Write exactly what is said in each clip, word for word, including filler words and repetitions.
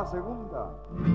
la segunda.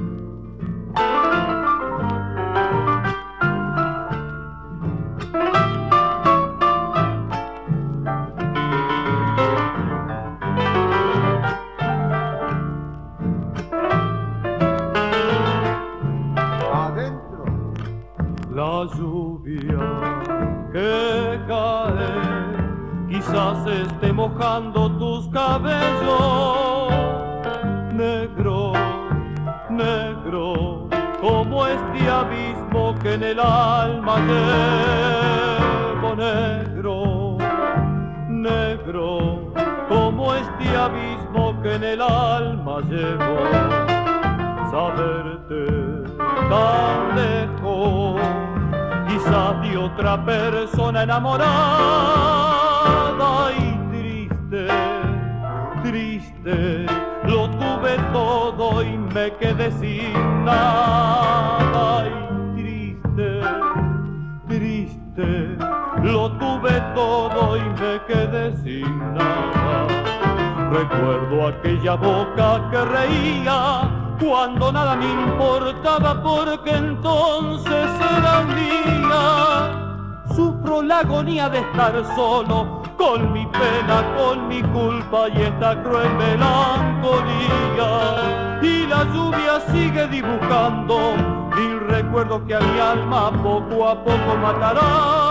Adentro. La lluvia que cae quizás esté mojando tus cabellos, negro, negro, como este abismo que en el alma llevo, negro, negro, como este abismo que en el alma llevo, saberte tan lejos, quizás de otra persona enamorada y triste, triste, lo tuve todo y me quedé sin nada. Y triste, triste, lo tuve todo y me quedé sin nada. Recuerdo aquella boca que reía cuando nada me importaba, porque entonces era mía. Sufro la agonía de estar solo, con mi pena, con mi culpa y esta cruel melancolía. Y la lluvia sigue dibujando mil recuerdos que a mi alma poco a poco matará.